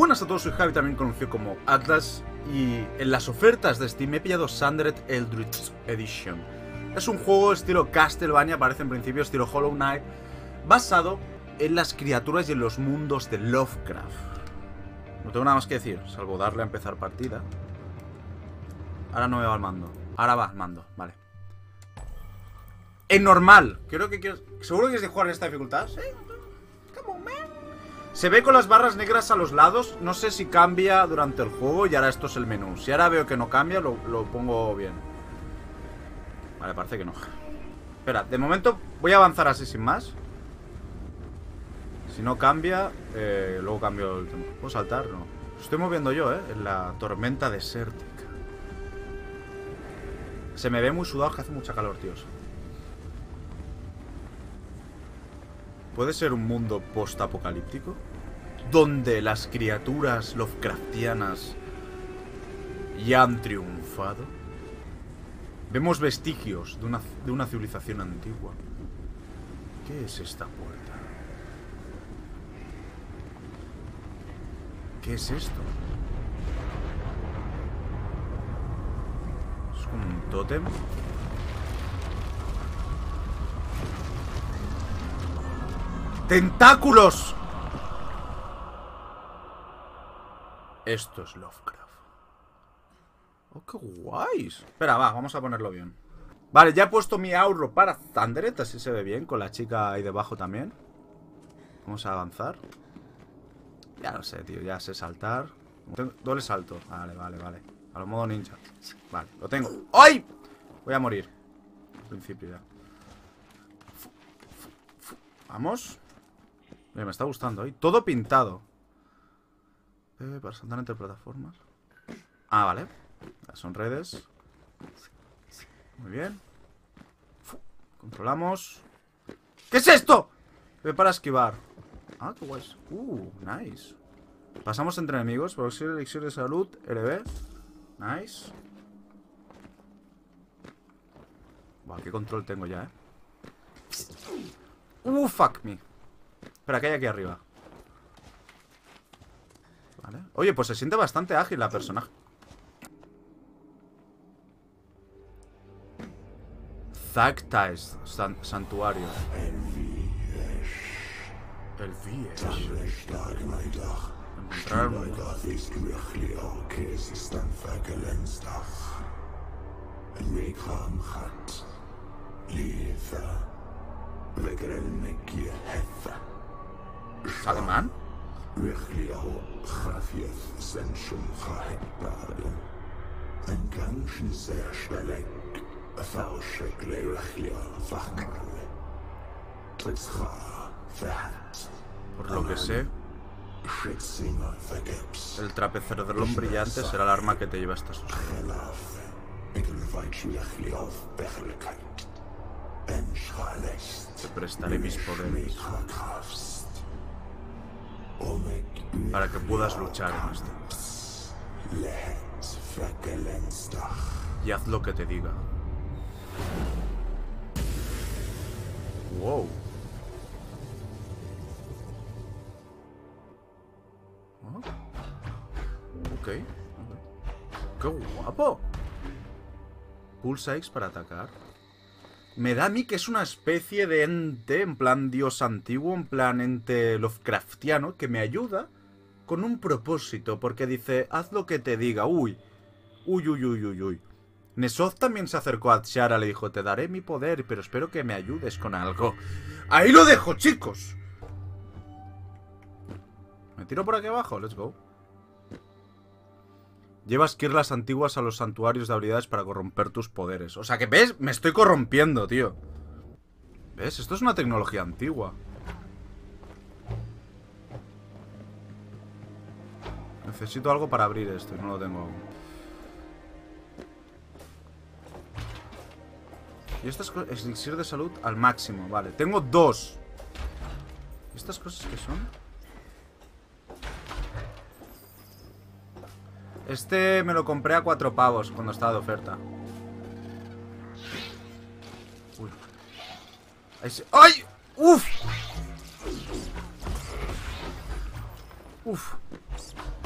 Buenas a todos, soy Javi, también conocido como Atlas. Y en las ofertas de Steam he pillado Sundered Eldritch Edition. Es un juego estilo Castlevania, parece en principio estilo Hollow Knight, basado en las criaturas y en los mundos de Lovecraft. No tengo nada más que decir, salvo darle a empezar partida. Ahora no me va el mando. Ahora va el mando, vale. En normal. Creo que quiero... ¿Seguro que quieres jugar en esta dificultad? Sí. Come on, man. Se ve con las barras negras a los lados. No sé si cambia durante el juego. Y ahora esto es el menú. Si ahora veo que no cambia, lo pongo bien. Vale, parece que no. Espera, de momento voy a avanzar así sin más. Si no cambia, luego cambio el tema. ¿Puedo saltar? No. Estoy moviendo yo, en la tormenta desértica. Se me ve muy sudado, que hace mucha calor, tíos. ¿Puede ser un mundo post-apocalíptico? Donde las criaturas Lovecraftianas ya han triunfado. Vemos vestigios de una civilización antigua. ¿Qué es esta puerta? ¿Qué es esto? ¿Es como un tótem? ¡Tentáculos! Esto es Lovecraft. ¡Oh, qué guays! Espera, va, vamos a ponerlo bien. Vale, ya he puesto mi ahorro para Thundered, así se ve bien, con la chica ahí debajo también. Vamos a avanzar. Ya no sé, tío, ya sé saltar. Doble salto. Vale, vale, vale. A lo modo ninja. Vale, lo tengo. ¡Ay! Voy a morir. Al principio ya. Vamos. Mira, me está gustando ahí. Todo pintado. Para saltar entre plataformas. Ah, vale. Son redes. Muy bien. Controlamos. ¿Qué es esto? Para esquivar. Ah, qué guay. Nice. Pasamos entre enemigos. Producir elixir de salud. LB. Nice. Vale, qué control tengo ya, fuck me. Espera, ¿qué hay aquí arriba? Vale. Oye, pues se siente bastante ágil la personaje. Thagtais Santuario. El Viesh. Encontrar un... ¿Alemán? Por lo que sé, el trapecerolón brillante será el arma que te lleva hasta sus... Te prestaré mis poderes para que puedas luchar en esto. Y haz lo que te diga. Wow. Oh. Ok. ¡Qué guapo! Pulsa X para atacar. Me da a mí que es una especie de ente, en plan dios antiguo, en plan ente Lovecraftiano, que me ayuda con un propósito, porque dice, haz lo que te diga. Uy. Nesoth también se acercó a Tshara, le dijo, te daré mi poder, pero espero que me ayudes con algo. ¡Ahí lo dejo, chicos! ¿Me tiro por aquí abajo? Let's go. Llevas kirlas antiguas a los santuarios de habilidades para corromper tus poderes. O sea que, ¿ves? Me estoy corrompiendo, tío. ¿Ves? Esto es una tecnología antigua. Necesito algo para abrir esto y no lo tengo aún. Y estas cosas... Elixir de salud al máximo. Vale, tengo 2. ¿Y estas cosas qué son? Este me lo compré a 4 pavos cuando estaba de oferta. Uy. ¡Ay! ¡Uf! Uf.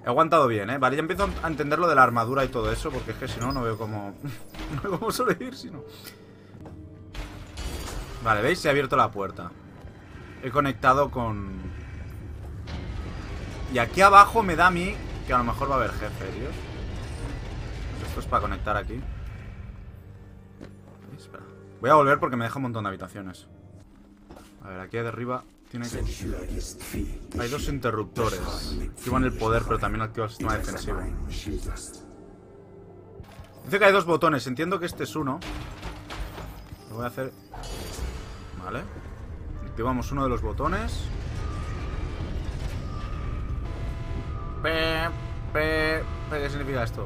He aguantado bien, ¿eh? Vale, ya empiezo a entender lo de la armadura y todo eso, porque es que si no, no veo cómo... no veo cómo sobrevivir, si no. Vale, ¿veis? Se ha abierto la puerta. He conectado con... Y aquí abajo me da a mí que a lo mejor va a haber jefe, tíos. Esto es para conectar aquí. Espera. Voy a volver porque me deja un montón de habitaciones. A ver, aquí de arriba tiene que... Hay dos interruptores. Activan el poder, pero también activa el sistema defensivo. Dice que hay dos botones. Entiendo que este es uno. Lo voy a hacer... Vale. Activamos uno de los botones. ¿Qué significa esto?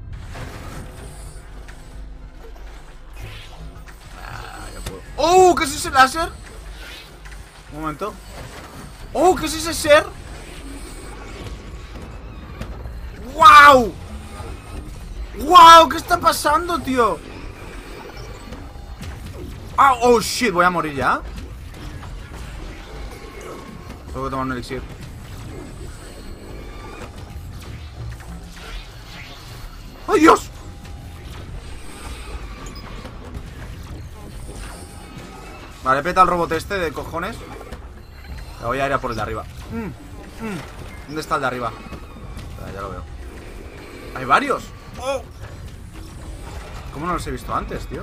¡Oh! ¿Qué es ese láser? Un momento. ¡Oh! ¿Qué es ese ser? ¡Wow! ¡Wow! ¿Qué está pasando, tío? ¡Ah! ¡Oh, shit! Voy a morir ya. Tengo que tomar un elixir. ¡Ay, Dios! Vale, peta el robot este de cojones. La voy a ir a por el de arriba. ¿Dónde está el de arriba? Ya lo veo. ¡Hay varios! ¡Oh! ¿Cómo no los he visto antes, tío?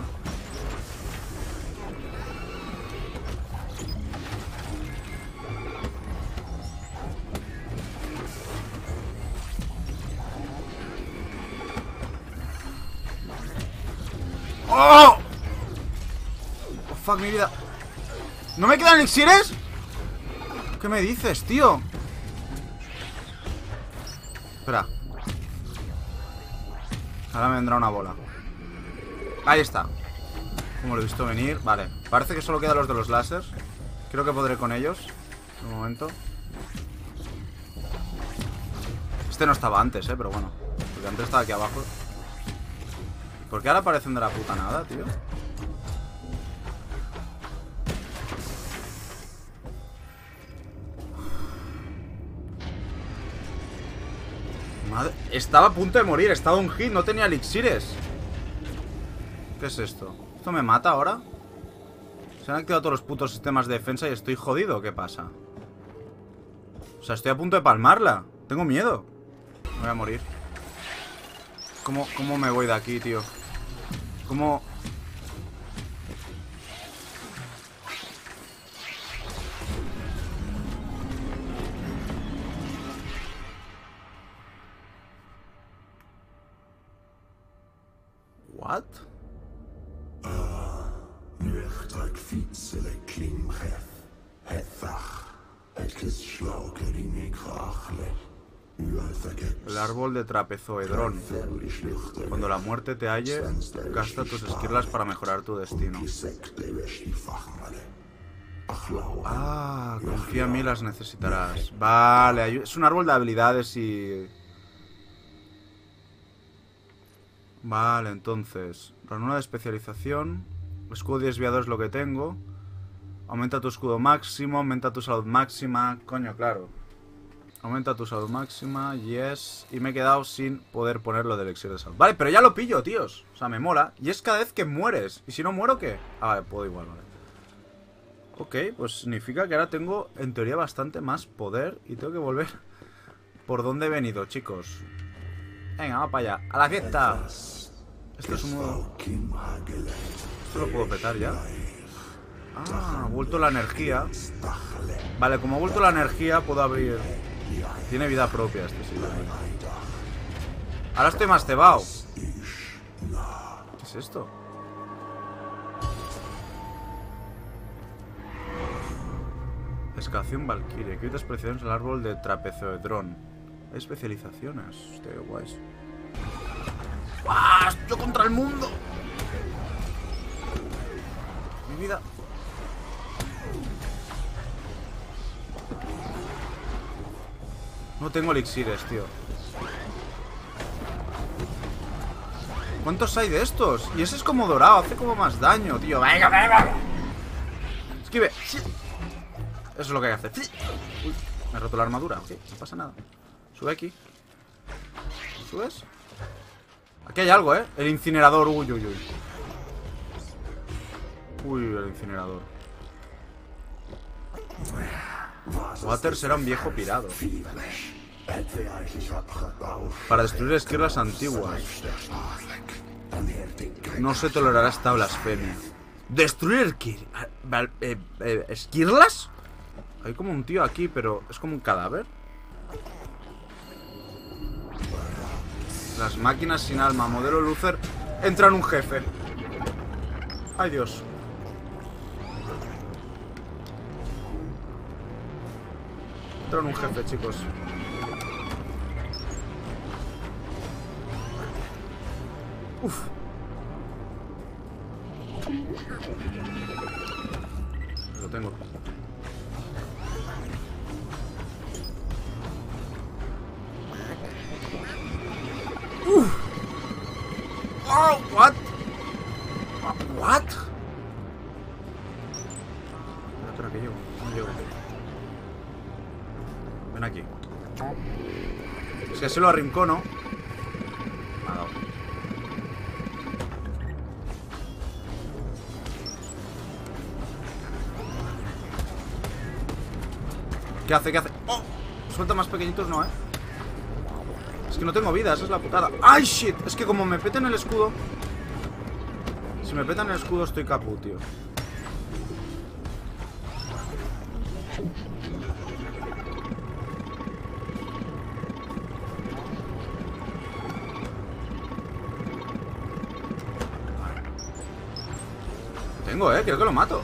¡Oh! ¡Oh, fuck, mi vida! ¿No me quedan elixires? ¿Qué me dices, tío? Espera. Ahora me vendrá una bola. Ahí está. Como lo he visto venir. Vale. Parece que solo quedan los de los láseres. Creo que podré con ellos. Un momento. Este no estaba antes, pero bueno. Porque antes estaba aquí abajo. ¿Por qué ahora aparecen de la puta nada, tío? Madre... Estaba a punto de morir, estaba un hit, no tenía elixires. ¿Qué es esto? ¿Esto me mata ahora? Se han activado todos los putos sistemas de defensa y estoy jodido, ¿qué pasa? O sea, estoy a punto de palmarla. Tengo miedo. Me voy a morir. ¿Cómo me voy de aquí, tío? ¿Cómo...? What? El árbol de trapezoedrón. Cuando la muerte te halle, gasta tus esquirlas para mejorar tu destino. Ah, confía en mí, las necesitarás. Vale, es un árbol de habilidades y... Vale, entonces ranura de especialización. Escudo desviador es lo que tengo. Aumenta tu escudo máximo. Aumenta tu salud máxima. Coño, claro. Aumenta tu salud máxima. Yes. Y me he quedado sin poder poner lo del elixir de salud. Vale, pero ya lo pillo, tíos. O sea, me mola. Y es cada vez que mueres. ¿Y si no muero, qué? Ah, vale, puedo igual, vale. Ok, pues significa que ahora tengo, en teoría, bastante más poder. Y tengo que volver por donde he venido, chicos. Venga, vamos para allá. ¡A la fiesta! Esto es un modo... Esto lo puedo petar ya. Ah, ha vuelto la energía. Vale, como ha vuelto la energía, puedo abrir... Tiene vida propia este sitio. Ahora estoy más cebado. ¿Qué es esto? Excavación Valkyrie. Quita especializaciones al árbol de trapezoedrón. Hay especializaciones. Hostia, qué guays. ¡Ah! ¡Yo contra el mundo! Mi vida. No tengo elixires, tío. ¿Cuántos hay de estos? Y ese es como dorado, hace como más daño, tío. ¡Venga, venga! Esquive. Eso es lo que hay que hacer. Uy, me he roto la armadura. Ok, no pasa nada. Sube aquí. ¿Subes? Aquí hay algo, ¿eh? El incinerador. Uy, uy, uy. Uy, el incinerador. Waters era un viejo pirado. Para destruir esquirlas antiguas. No se tolerará esta blasfemia. ¿Destruir esquirlas? Hay como un tío aquí, pero es como un cadáver. Las máquinas sin alma, modelo Lucer. Entra en un jefe. Ay, Dios. Entra en un jefe, chicos. Uf. Lo tengo. Oh, what? What? Espera, que llego. No llego. Ven aquí. Es que así lo arrincono. Me ha dado. ¿Qué hace? ¿Qué hace? ¡Oh! Suelta más pequeñitos, no, ¿eh? Es que no tengo vida, esa es la putada. ¡Ay, shit! Es que como me peten el escudo... Si me petan el escudo estoy caput, tío. Tengo, creo que lo mato.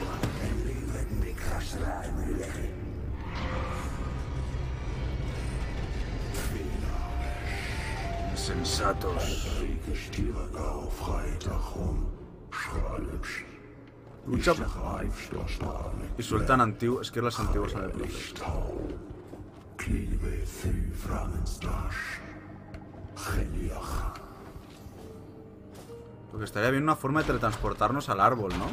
Insensatos. Lucha y sueltan esquirlas antiguas a de Porque estaría bien una forma de teletransportarnos al árbol, ¿no?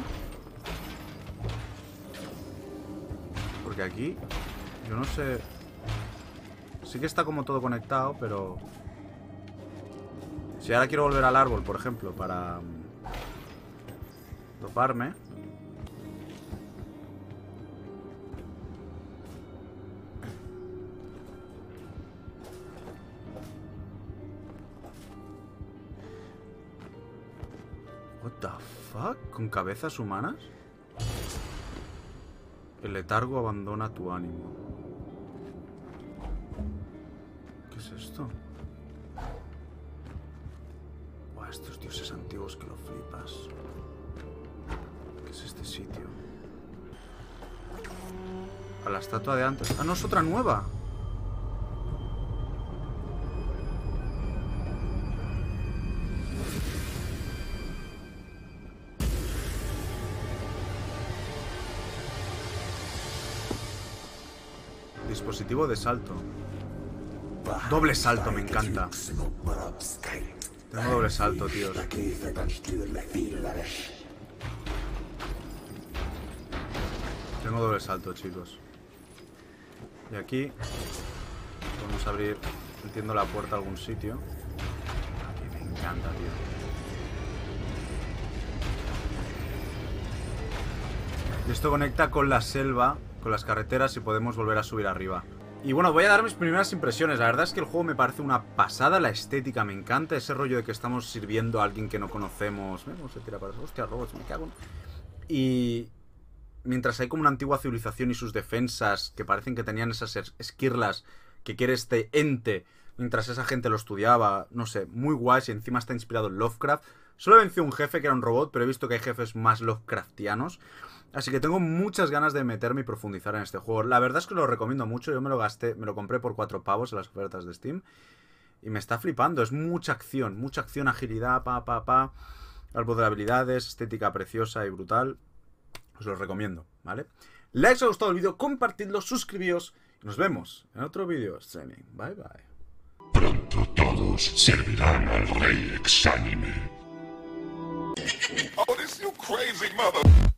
Porque aquí yo no sé. Sí que está como todo conectado, pero... Si ahora quiero volver al árbol, por ejemplo, para... toparme. What the fuck? ¿Con cabezas humanas? El letargo abandona tu ánimo. ¿Qué es esto? Buah, estos dioses antiguos que lo flipas. ¿Qué es este sitio? A la estatua de antes. Ah, no, es otra nueva. Dispositivo de salto. Doble salto, me encanta. Tengo doble salto, tíos. Tengo doble salto, chicos. Y aquí podemos abrir, entiendo, la puerta a algún sitio. Aquí me encanta, tío. Y esto conecta con la selva, con las carreteras, y podemos volver a subir arriba. Y bueno, voy a dar mis primeras impresiones. La verdad es que el juego me parece una pasada. La estética me encanta. Ese rollo de que estamos sirviendo a alguien que no conocemos. ¿Cómo se tira para eso? Hostia, robots, me cago en... Y... mientras hay como una antigua civilización y sus defensas que parecen que tenían esas esquirlas que quiere este ente, mientras esa gente lo estudiaba, no sé, muy guay. Y encima está inspirado en Lovecraft. Solo he vencido un jefe que era un robot, pero he visto que hay jefes más Lovecraftianos. Así que tengo muchas ganas de meterme y profundizar en este juego. La verdad es que lo recomiendo mucho. Yo me lo gasté, me lo compré por 4 pavos en las ofertas de Steam. Y me está flipando. Es mucha acción, agilidad, árbol de habilidades, estética preciosa y brutal. Os lo recomiendo, ¿vale? Like si os ha gustado el vídeo, compartidlo, suscribíos. Y nos vemos en otro vídeo streaming. Bye, bye. Pronto todos servirán al rey exánime. Oh, this you crazy mother...